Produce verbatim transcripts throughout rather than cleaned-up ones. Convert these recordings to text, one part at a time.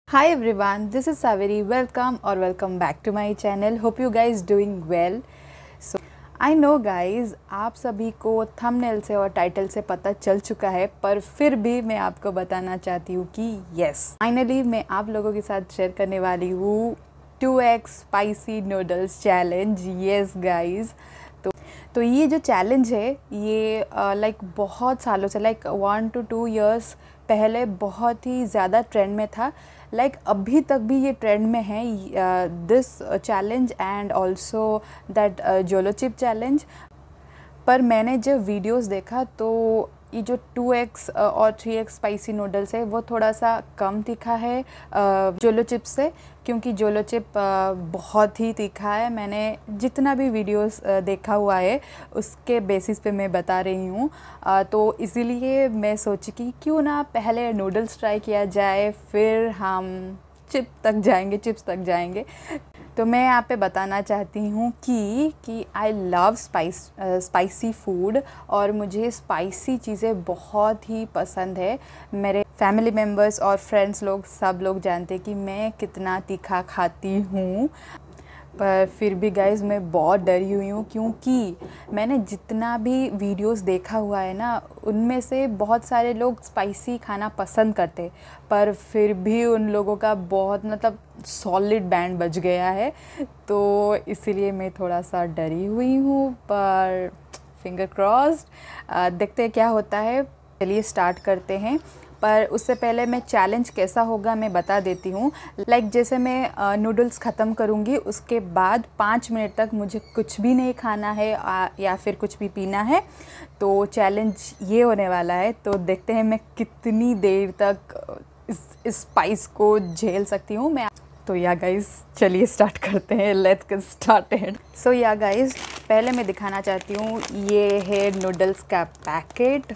Hi everyone, this is Saveri. Welcome or welcome back to my channel. Hope you guys doing well. So I know guys, आप सभी को thumbnail से और title से पता चल चुका है, पर फिर भी मैं आपको बताना चाहती हूँ कि यस फाइनली मैं आप लोगों के साथ शेयर करने वाली हूँ two X spicy noodles challenge. Yes guys, तो तो ये जो चैलेंज है ये लाइक uh, like, बहुत सालों से like one two two years पहले बहुत ही ज़्यादा ट्रेंड में था। लाइक like, अभी तक भी ये ट्रेंड में है this challenge and also that Jolo chip challenge. पर मैंने जब वीडियोस देखा तो ये जो टू एक्स और थ्री एक्स स्पाइसी नूडल्स है वो थोड़ा सा कम तीखा है जोलो चिप से, क्योंकि जोलो चिप बहुत ही तीखा है। मैंने जितना भी वीडियोस देखा हुआ है उसके बेसिस पे मैं बता रही हूँ, तो इसीलिए मैं सोची कि क्यों ना पहले नूडल्स ट्राई किया जाए, फिर हम चिप तक जाएंगे चिप्स तक जाएंगे। तो मैं यहाँ पे बताना चाहती हूँ कि कि I love spice spicy food और मुझे स्पाइसी चीज़ें बहुत ही पसंद है। मेरे फैमिली मेम्बर्स और फ्रेंड्स लोग सब लोग जानते हैं कि मैं कितना तीखा खाती हूँ, पर फिर भी गाइज़ मैं बहुत डरी हुई हूँ, क्योंकि मैंने जितना भी वीडियोस देखा हुआ है ना उनमें से बहुत सारे लोग स्पाइसी खाना पसंद करते, पर फिर भी उन लोगों का बहुत मतलब सॉलिड बैंड बज गया है, तो इसीलिए मैं थोड़ा सा डरी हुई हूँ। पर फिंगर क्रॉस्ड, देखते हैं क्या होता है। चलिए स्टार्ट करते हैं, पर उससे पहले मैं चैलेंज कैसा होगा मैं बता देती हूँ। लाइक like जैसे मैं नूडल्स ख़त्म करूँगी उसके बाद पाँच मिनट तक मुझे कुछ भी नहीं खाना है आ, या फिर कुछ भी पीना है। तो चैलेंज ये होने वाला है, तो देखते हैं मैं कितनी देर तक इस, इस स्पाइस को झेल सकती हूँ मैं। तो या गाइस चलिए स्टार्ट करते हैं, लेट्स गेट स्टार्टेड। सो या गाइस पहले मैं दिखाना चाहती हूँ, ये है नूडल्स का पैकेट।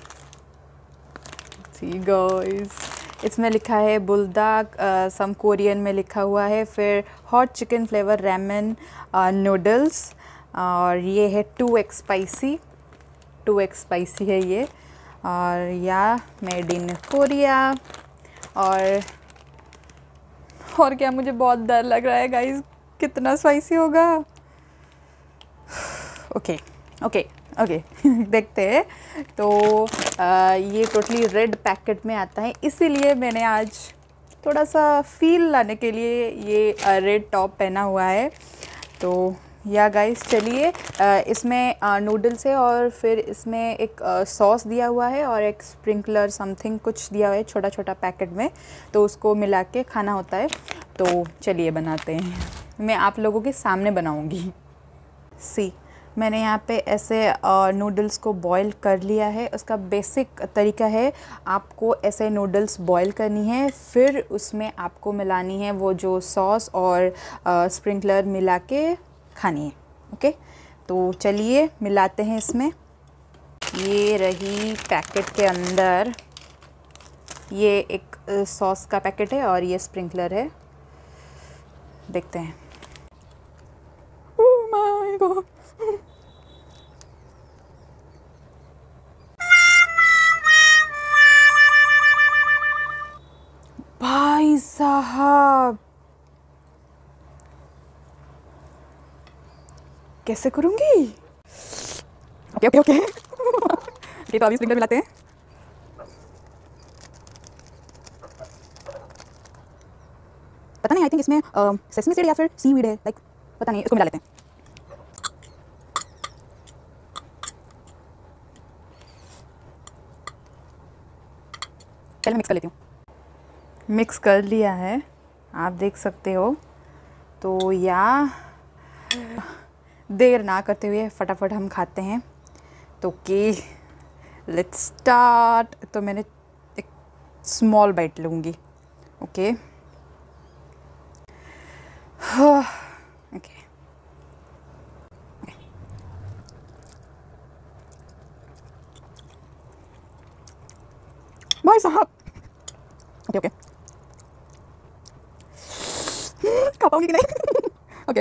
गाइस इसमें लिखा है बुलडाक, सम कोरियन में लिखा हुआ है, फिर hot chicken flavour ramen noodles, और ये है two X spicy two X spicy है ये, और या मेड इन कोरिया। और और क्या, मुझे बहुत डर लग रहा है गाइस, कितना स्पाइसी होगा। ओके ओके ओके देखते हैं। तो आ, ये टोटली रेड पैकेट में आता है, इसीलिए मैंने आज थोड़ा सा फील लाने के लिए ये रेड टॉप पहना हुआ है। तो या गाइस चलिए, इसमें नूडल्स है और फिर इसमें एक सॉस दिया हुआ है और एक स्प्रिंकलर समथिंग कुछ दिया हुआ है छोटा छोटा पैकेट में, तो उसको मिला के खाना होता है। तो चलिए बनाते हैं, मैं आप लोगों के सामने बनाऊंगी। सी मैंने यहाँ पे ऐसे नूडल्स को बॉईल कर लिया है। उसका बेसिक तरीका है, आपको ऐसे नूडल्स बॉईल करनी है, फिर उसमें आपको मिलानी है वो जो सॉस और स्प्रिंकलर मिला के खानी है। ओके, तो चलिए मिलाते हैं इसमें। ये रही पैकेट के अंदर, ये एक सॉस का पैकेट है और ये स्प्रिंकलर है, देखते हैं। ओह माय गॉड, भाई साहब कैसे करूंगी। ओके ओके ओके ओके, तो अभी स्प्रिंकलर मिलाते हैं। पता नहीं, आई थिंक इसमें सेसमी सीड या फिर सीवीड है, लाइक पता नहीं, इसको मिला लेते हैं। पहले मिक्स कर लेती हूँ। मिक्स कर लिया है, आप देख सकते हो। तो या देर ना करते हुए फटाफट हम खाते हैं। तो ओके लेट्स स्टार्ट। तो मैंने एक स्मॉल बाइट लूँगी। ओके ओके भाई साहब, ओके ओके खा पाऊंगी कि नहीं। ओके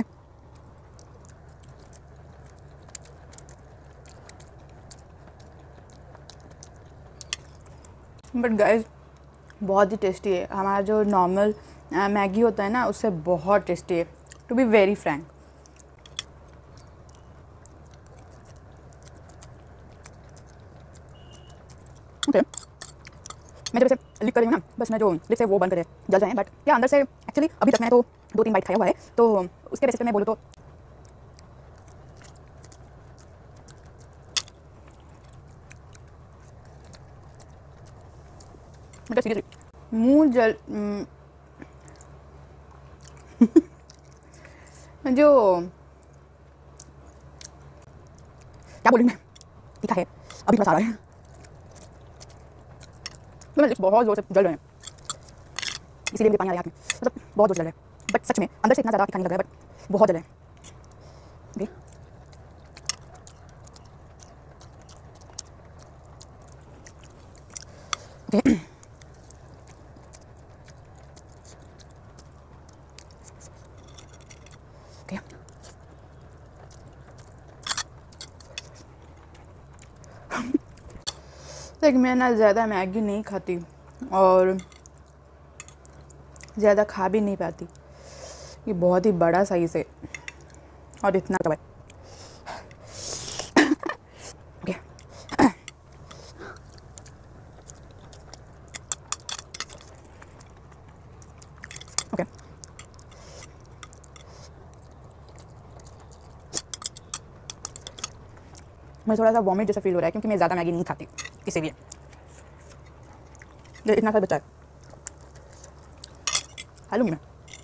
बट गाइस बहुत ही टेस्टी है। हमारा जो नॉर्मल मैगी होता है ना, उससे बहुत टेस्टी है, to be very frank. Okay, मैं जब इसे लिख कर रही हूँ ना, बस मैं जो लिप्स है वो बंद करे जल रहे हैं, बट क्या अंदर से एक्चुअली अभी तक मैंने तो दो तीन बाइट खाया हुआ है, तो उसके बेसिस पे मैं बोलूँ तो मतलब सीरियसली मुंह जल जो क्या बोलूँ मैं, तीखा है, अभी थोड़ा सा आ रहा है, तो मेरे लिप्स बहुत ज़ोर से जल रहे हैं, इसीलिए मुझे पानी आ रहा है हाथ में, मतलब बहुत ज़ोर जल रहा है, बट सच में अंदर से इतना ज़्यादा तीखा नहीं लग रहा है, बट बहुत जल रहा है। ओके ओके लाइक मैं ना ज़्यादा मैगी नहीं खाती और ज़्यादा खा भी नहीं पाती, ये बहुत ही बड़ा साइज़ है और इतना तो है। ओके ओके मुझे थोड़ा सा वॉमिट जैसा फील हो रहा है क्योंकि मैं ज़्यादा मैगी नहीं खाती, इसीलिए ये इतना सा बचा है, खा लूँगी मैं।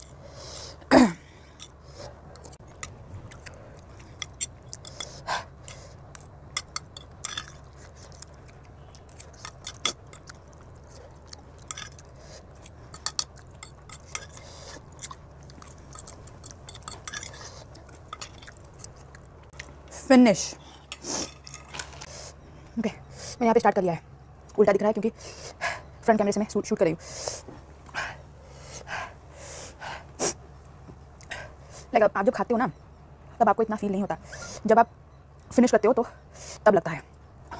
फिनिश। ओके मैंने यहाँ पे स्टार्ट कर लिया है, उल्टा दिख रहा है क्योंकि फ्रंट कैमरे से मैं शूट कर रही हूँ। लाइक आप जब खाते हो ना तब आपको इतना फील नहीं होता, जब आप फिनिश करते हो तो तब लगता है।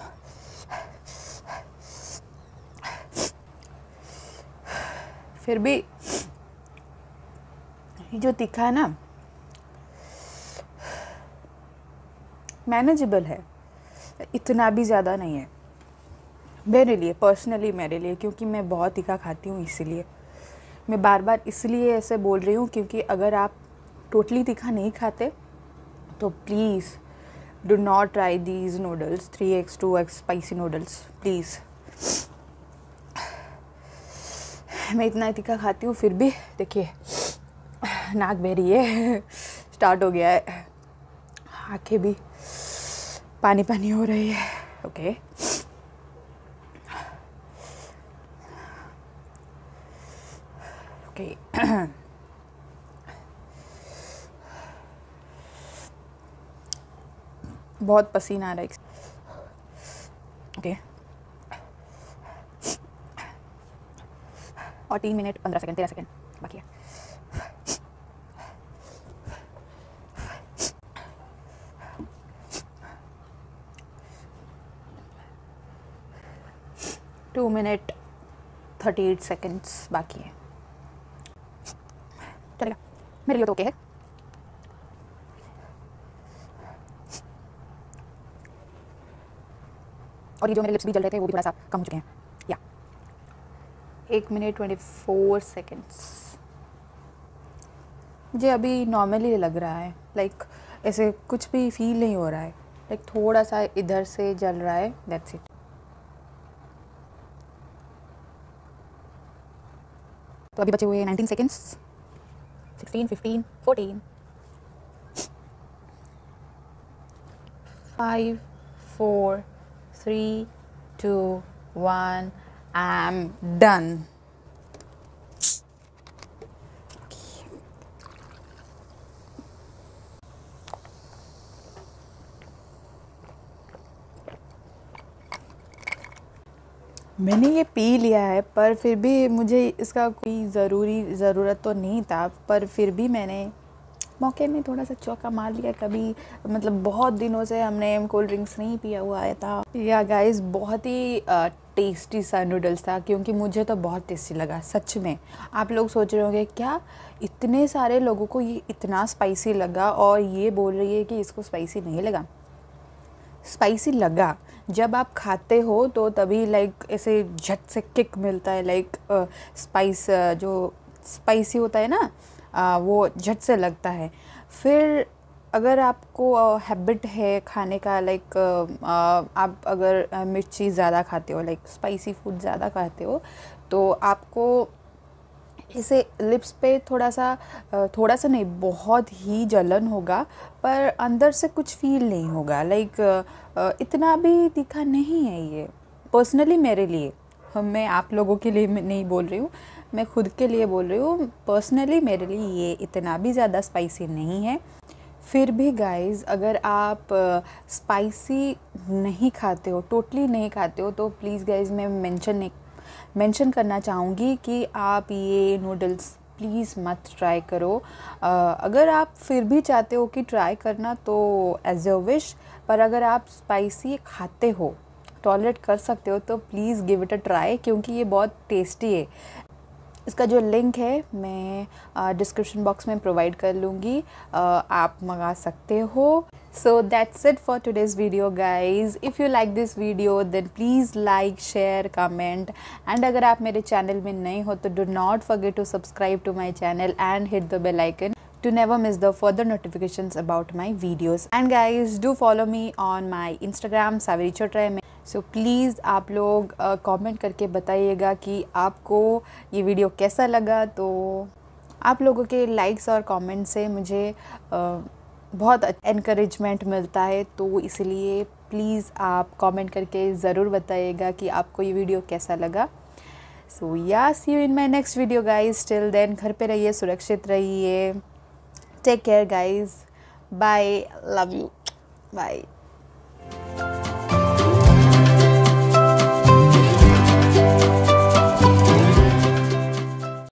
फिर भी जो तीखा है ना मैनेजेबल है, इतना भी ज़्यादा नहीं है मेरे लिए, पर्सनली मेरे लिए, क्योंकि मैं बहुत तीखा खाती हूँ, इसीलिए मैं बार बार इसलिए ऐसे बोल रही हूँ, क्योंकि अगर आप टोटली तीखा नहीं खाते तो please do not try these noodles, three X two X spicy noodles please. मैं इतना तीखा खाती हूँ फिर भी देखिए नाक बह रही है, स्टार्ट हो गया है, आंखें भी पानी पानी हो रही है। ओके ओके बहुत पसीना आ रहा है। ओके और तीन मिनट पंद्रह सेकंड तेरह सेकंड बाकी है। Two minute thirty eight seconds बाकी है, चलेगा मेरे लिए तो ओके है। और ये जो मेरे लिप्स भी जल रहे थे वो भी थोड़ा सा कम हो चुके हैं, या एक मिनट ट्वेंटी फोर सेकेंड्स। मुझे अभी नॉर्मली लग रहा है, लाइक ऐसे कुछ भी फील नहीं हो रहा है, लाइक थोड़ा सा इधर से जल रहा है, दैट्स इट। तो अभी बचे हुए nineteen seconds, sixteen, fifteen, fourteen, five, four, three, two, one, I am done. मैंने ये पी लिया है, पर फिर भी मुझे इसका कोई ज़रूरी ज़रूरत तो नहीं था, पर फिर भी मैंने मौके में थोड़ा सा चौका मार लिया। कभी मतलब बहुत दिनों से हमने कोल्ड ड्रिंक्स नहीं पिया हुआ आया था। या गाइस बहुत ही टेस्टी सा नूडल्स था, क्योंकि मुझे तो बहुत टेस्टी लगा सच में। आप लोग सोच रहे होंगे क्या इतने सारे लोगों को ये इतना स्पाइसी लगा और ये बोल रही है कि इसको स्पाइसी नहीं लगा। स्पाइसी लगा, जब आप खाते हो तो तभी लाइक ऐसे झट से किक मिलता है, लाइक स्पाइस जो स्पाइसी होता है ना आ, वो झट से लगता है। फिर अगर आपको हैबिट है खाने का, लाइक आप अगर मिर्ची ज़्यादा खाते हो, लाइक स्पाइसी फूड ज़्यादा खाते हो, तो आपको इसे लिप्स पे थोड़ा सा थोड़ा सा नहीं बहुत ही जलन होगा, पर अंदर से कुछ फील नहीं होगा। लाइक इतना भी तीखा नहीं है ये, पर्सनली मेरे लिए। मैं आप लोगों के लिए नहीं बोल रही हूँ, मैं खुद के लिए बोल रही हूँ। पर्सनली मेरे लिए ये इतना भी ज़्यादा स्पाइसी नहीं है। फिर भी गाइस, अगर आप स्पाइसी नहीं खाते हो, टोटली नहीं खाते हो, तो प्लीज़ गाइस मैं मेंशन नहीं मेंशन करना चाहूँगी कि आप ये नूडल्स प्लीज़ मत ट्राई करो। uh, अगर आप फिर भी चाहते हो कि ट्राई करना तो एज अ विश, पर अगर आप स्पाइसी खाते हो, टॉलरेट कर सकते हो, तो please give it a try, क्योंकि ये बहुत टेस्टी है। इसका जो लिंक है मैं डिस्क्रिप्शन बॉक्स में प्रोवाइड कर लूँगी, आप मंगा सकते हो। So that's it for today's video guys. If you like this video then please like, share, comment, and अगर आप मेरे चैनल में नए हो तो do not forget to subscribe to my channel and hit the bell icon to never miss the further notifications about my videos. And guys, do follow me on my Instagram Saveri Chotray में। So please आप लोग comment uh, करके बताइएगा कि आपको ये video कैसा लगा। तो आप लोगों के लाइक्स और कमेंट से मुझे uh, बहुत एनकरेजमेंट मिलता है, तो इसलिए प्लीज़ आप कमेंट करके ज़रूर बताइएगा कि आपको ये वीडियो कैसा लगा। So yeah see you in my next video guys. Till then घर पे रहिए, सुरक्षित रहिए, take care guys, bye, love you, bye.